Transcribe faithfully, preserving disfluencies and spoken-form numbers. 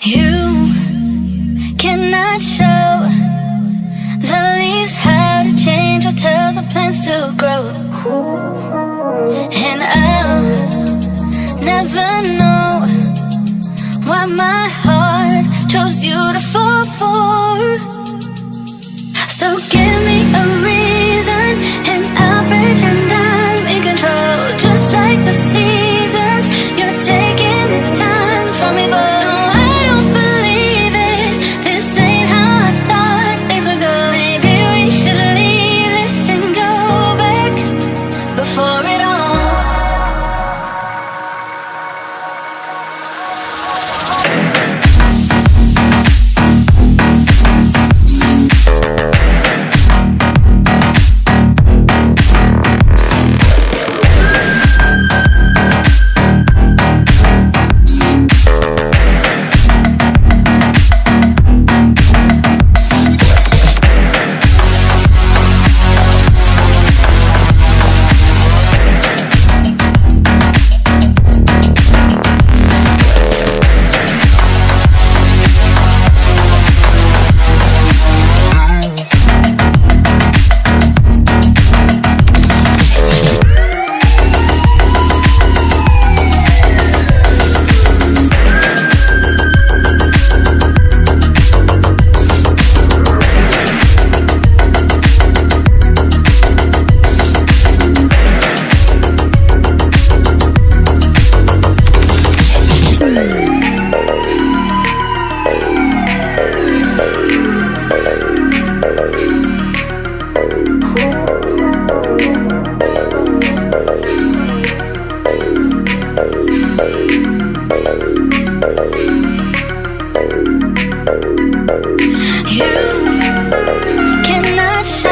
You cannot show the leaves how to change or tell the plants to grow. And I'll never know why my heart chose you to fall for. So give me a reason and I'll pretend I'm in control. Just like the seasons, you're taking the time from me, but no, I don't believe it. This ain't how I thought things would go. Maybe we should leave this and go back before it all. You cannot shine.